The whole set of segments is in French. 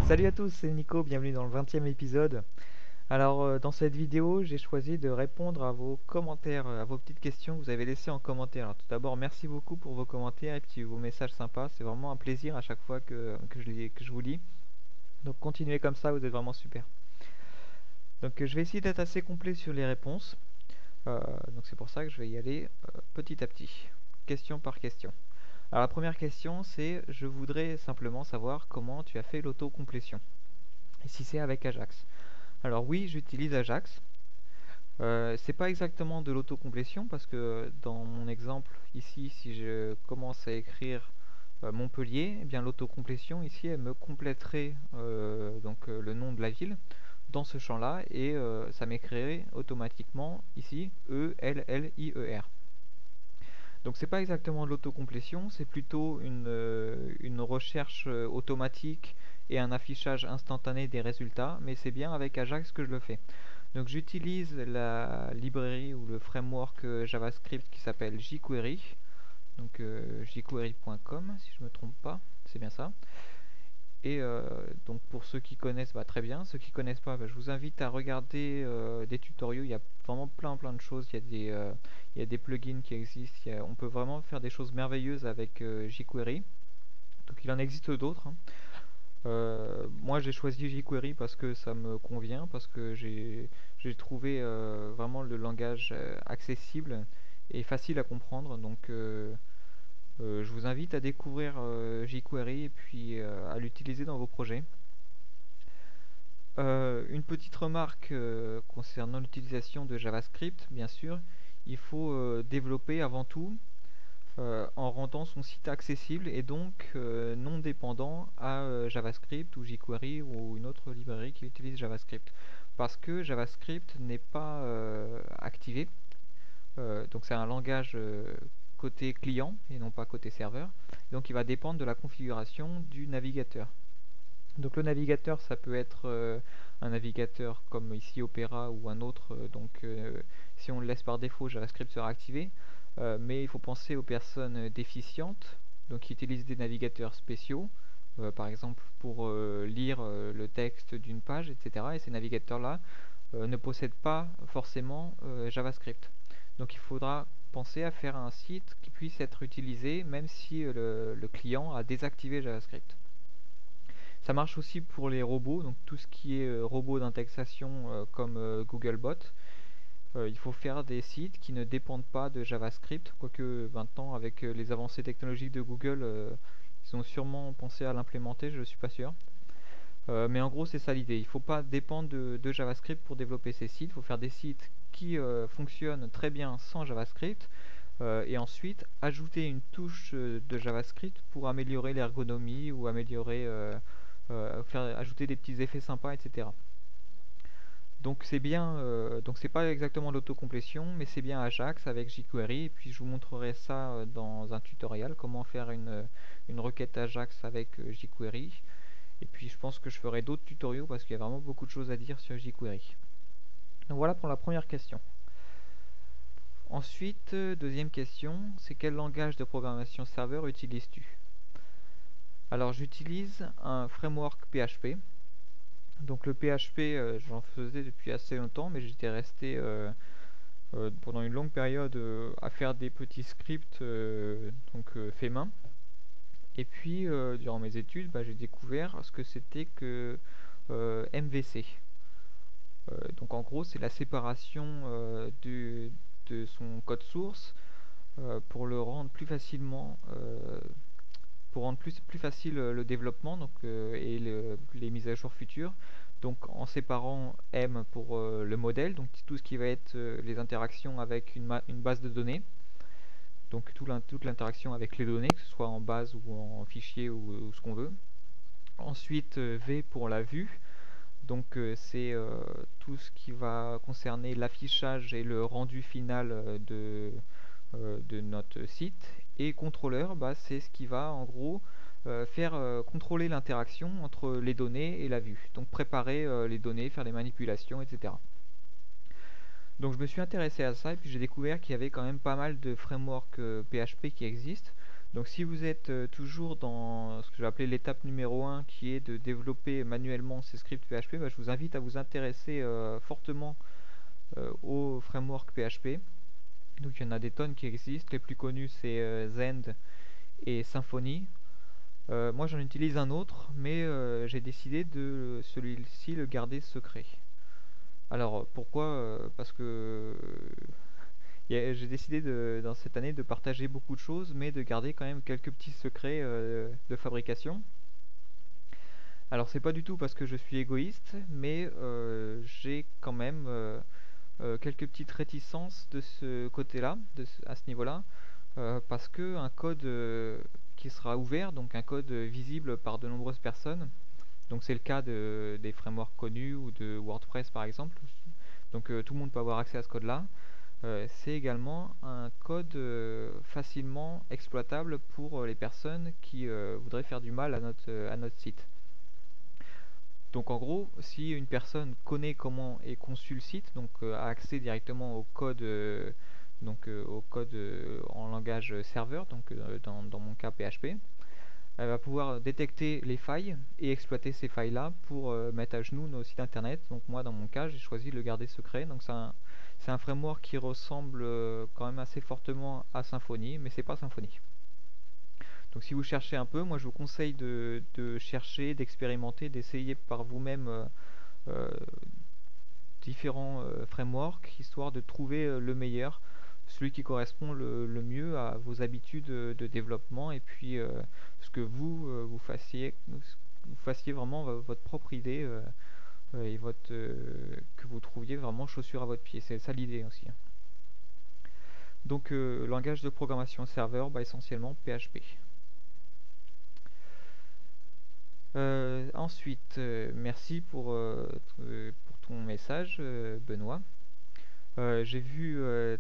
Salut à tous, c'est Nico, bienvenue dans le 20e épisode. Alors dans cette vidéo, j'ai choisi de répondre à vos commentaires, à vos petites questions que vous avez laissées en commentaire. Alors tout d'abord, merci beaucoup pour vos commentaires et puis vos messages sympas. C'est vraiment un plaisir à chaque fois que je vous lis. Donc continuez comme ça, vous êtes vraiment super. Donc je vais essayer d'être assez complet sur les réponses. Donc c'est pour ça que je vais y aller petit à petit, question par question. Alors la première question, c'est je voudrais simplement savoir comment tu as fait l'autocomplétion. Et si c'est avec Ajax. Alors oui, j'utilise Ajax. C'est pas exactement de l'autocomplétion parce que dans mon exemple ici, si je commence à écrire Montpellier, eh bien l'autocomplétion ici, elle me compléterait le nom de la ville dans ce champ-là et ça m'écrirait automatiquement ici Elllier. Donc c'est pas exactement de l'autocomplétion, c'est plutôt une recherche automatique et un affichage instantané des résultats, mais c'est bien avec Ajax que je le fais. Donc j'utilise la librairie ou le framework JavaScript qui s'appelle jQuery, donc jQuery.com si je ne me trompe pas, c'est bien ça. Et donc pour ceux qui connaissent, bah, très bien. Ceux qui connaissent pas, bah, je vous invite à regarder des tutoriaux. Il y a vraiment plein de choses. Il y a des plugins qui existent. On peut vraiment faire des choses merveilleuses avec jQuery. Donc il en existe d'autres, hein. Moi j'ai choisi jQuery parce que ça me convient, parce que j'ai trouvé vraiment le langage accessible et facile à comprendre. Donc je vous invite à découvrir jQuery et puis à l'utiliser dans vos projets. Une petite remarque concernant l'utilisation de JavaScript, bien sûr, il faut développer avant tout en rendant son site accessible et donc non dépendant à JavaScript ou jQuery ou une autre librairie qui utilise JavaScript. Parce que JavaScript n'est pas activé, donc c'est un langage côté client et non pas côté serveur, donc il va dépendre de la configuration du navigateur. Donc le navigateur, ça peut être un navigateur comme ici Opera ou un autre. Si on le laisse par défaut, JavaScript sera activé. Mais il faut penser aux personnes déficientes, donc qui utilisent des navigateurs spéciaux, par exemple pour lire le texte d'une page, etc. Et ces navigateurs-là ne possèdent pas forcément JavaScript. Donc il faudra penser à faire un site qui puisse être utilisé même si le client a désactivé JavaScript. Ça marche aussi pour les robots, donc tout ce qui est robot d'indexation comme Googlebot. Il faut faire des sites qui ne dépendent pas de JavaScript, quoique maintenant avec les avancées technologiques de Google, ils ont sûrement pensé à l'implémenter, je ne suis pas sûr. Mais en gros c'est ça l'idée, il ne faut pas dépendre de JavaScript pour développer ces sites, il faut faire des sites qui fonctionnent très bien sans JavaScript, et ensuite ajouter une touche de JavaScript pour améliorer l'ergonomie ou améliorer ajouter des petits effets sympas, etc. Donc c'est bien, donc c'est pas exactement l'autocomplétion, mais c'est bien Ajax avec jQuery. Et puis je vous montrerai ça dans un tutoriel, comment faire une requête Ajax avec jQuery. Et puis je pense que je ferai d'autres tutoriaux parce qu'il y a vraiment beaucoup de choses à dire sur jQuery. Donc voilà pour la première question. Ensuite, deuxième question, c'est quel langage de programmation serveur utilises-tu? Alors j'utilise un framework PHP. Donc le PHP, j'en faisais depuis assez longtemps, mais j'étais resté pendant une longue période à faire des petits scripts fait main. Et puis durant mes études, bah, j'ai découvert ce que c'était que MVC. Donc en gros, c'est la séparation de son code source pour le rendre plus facilement pour rendre plus facile le développement et les mises à jour futures. Donc en séparant M pour le modèle, donc tout ce qui va être les interactions avec une base de données, donc toute l'interaction avec les données, que ce soit en base ou en fichier ou ce qu'on veut. Ensuite V pour la vue, donc c'est tout ce qui va concerner l'affichage et le rendu final de notre site. Et contrôleur, bah, c'est ce qui va en gros faire contrôler l'interaction entre les données et la vue. Donc préparer les données, faire des manipulations, etc. Donc je me suis intéressé à ça et puis j'ai découvert qu'il y avait quand même pas mal de frameworks PHP qui existent. Donc si vous êtes toujours dans ce que je vais appeler l'étape numéro 1 qui est de développer manuellement ces scripts PHP, bah, je vous invite à vous intéresser fortement au framework PHP. Donc il y en a des tonnes qui existent, les plus connus c'est Zend et Symfony. Moi j'en utilise un autre, mais j'ai décidé de celui-ci le garder secret. Alors pourquoi Parce que j'ai décidé dans cette année de partager beaucoup de choses, mais de garder quand même quelques petits secrets de fabrication. Alors c'est pas du tout parce que je suis égoïste, mais j'ai quand même quelques petites réticences de ce côté-là, à ce niveau-là, parce que un code qui sera ouvert, donc un code visible par de nombreuses personnes, donc c'est le cas des frameworks connus ou de WordPress par exemple, donc tout le monde peut avoir accès à ce code-là. C'est également un code facilement exploitable pour les personnes qui voudraient faire du mal à notre site. Donc en gros, si une personne connaît comment est conçu le site, donc a accès directement au code en langage serveur, donc dans mon cas PHP, elle va pouvoir détecter les failles et exploiter ces failles-là pour mettre à genoux nos sites internet. Donc moi, dans mon cas, j'ai choisi de le garder secret. Donc c'est un framework qui ressemble quand même assez fortement à Symfony, mais c'est pas Symfony. Donc si vous cherchez un peu, moi je vous conseille de chercher, d'expérimenter, d'essayer par vous-même euh, différents frameworks, histoire de trouver le meilleur, celui qui correspond le mieux à vos habitudes de développement et puis ce que vous fassiez vraiment votre propre idée et que vous trouviez vraiment chaussure à votre pied. C'est ça l'idée aussi, hein. Donc langage de programmation serveur, bah, essentiellement PHP. Ensuite, merci pour ton message, Benoît. J'ai vu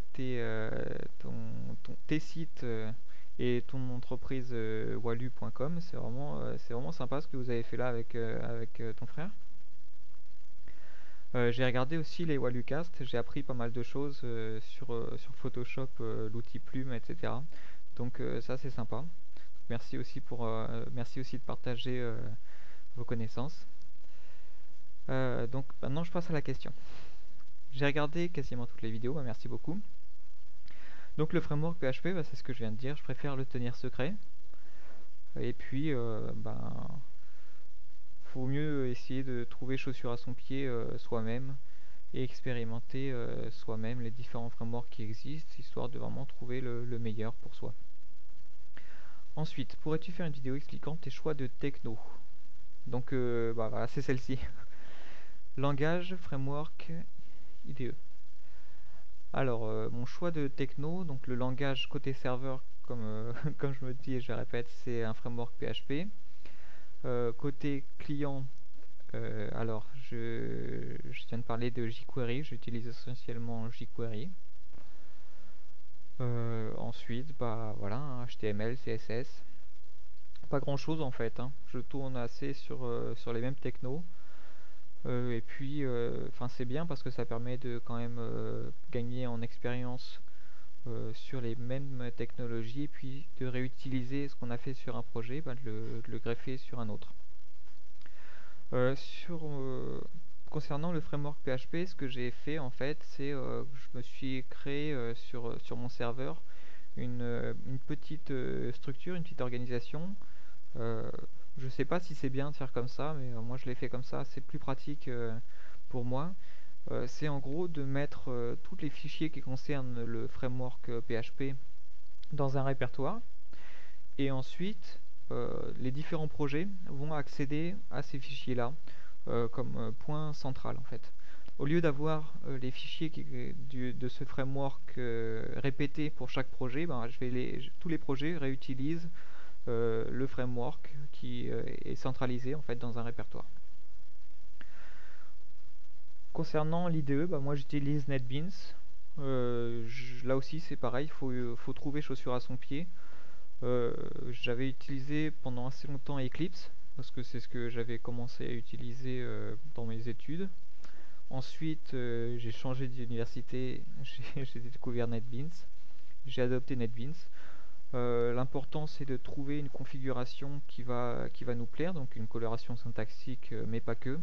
tes sites et ton entreprise walu.com. C'est vraiment sympa ce que vous avez fait là avec ton frère. J'ai regardé aussi les Walucast. J'ai appris pas mal de choses sur Photoshop, l'outil Plume, etc. Donc ça c'est sympa. Merci aussi de partager vos connaissances. Donc maintenant je passe à la question. J'ai regardé quasiment toutes les vidéos, bah, merci beaucoup. Donc le framework PHP, bah, c'est ce que je viens de dire, je préfère le tenir secret. Et puis, faut mieux essayer de trouver chaussure à son pied soi-même et expérimenter soi-même les différents frameworks qui existent, histoire de vraiment trouver le meilleur pour soi. Ensuite, pourrais-tu faire une vidéo expliquant tes choix de techno? Donc, bah, voilà, c'est celle-ci. Langage, framework, IDE. Alors, mon choix de techno, donc le langage côté serveur, comme je me dis et je répète, c'est un framework PHP. Côté client, je viens de parler de jQuery, j'utilise essentiellement jQuery. Ensuite, bah voilà, hein, HTML, CSS. Pas grand chose en fait, hein. Je tourne assez sur les mêmes technos. Et puis, c'est bien parce que ça permet de quand même gagner en expérience sur les mêmes technologies et puis de réutiliser ce qu'on a fait sur un projet, bah, de le greffer sur un autre. Euh, sur, euh, Concernant le framework PHP, ce que j'ai fait en fait, c'est je me suis créé sur mon serveur une petite structure, une petite organisation. Euh, je sais pas si c'est bien de faire comme ça, mais moi je l'ai fait comme ça, c'est plus pratique pour moi. C'est en gros de mettre tous les fichiers qui concernent le framework PHP dans un répertoire et ensuite les différents projets vont accéder à ces fichiers-là comme point central en fait. Au lieu d'avoir les fichiers de ce framework répétés pour chaque projet, ben, tous les projets réutilisent le framework qui est centralisé en fait dans un répertoire. Concernant l'IDE, bah, moi j'utilise NetBeans. Là aussi c'est pareil, faut trouver chaussure à son pied. J'avais utilisé pendant assez longtemps Eclipse, parce que c'est ce que j'avais commencé à utiliser dans mes études. Ensuite, j'ai changé d'université, j'ai découvert NetBeans, j'ai adopté NetBeans. L'important c'est de trouver une configuration qui va nous plaire, donc une coloration syntaxique, mais pas que.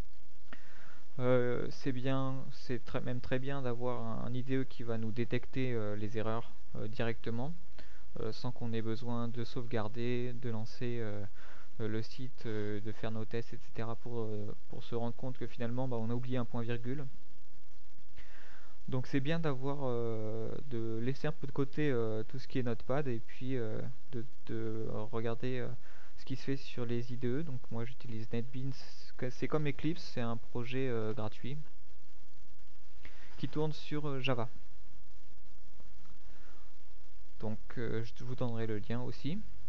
C'est bien, même très bien d'avoir un IDE qui va nous détecter les erreurs directement, sans qu'on ait besoin de sauvegarder, de lancer le site, de faire nos tests, etc. pour se rendre compte que finalement bah, on a oublié un point virgule. Donc c'est bien de laisser un peu de côté tout ce qui est Notepad et puis de regarder ce qui se fait sur les IDE. Donc moi j'utilise NetBeans, c'est comme Eclipse, c'est un projet gratuit qui tourne sur Java. Donc je vous donnerai le lien aussi.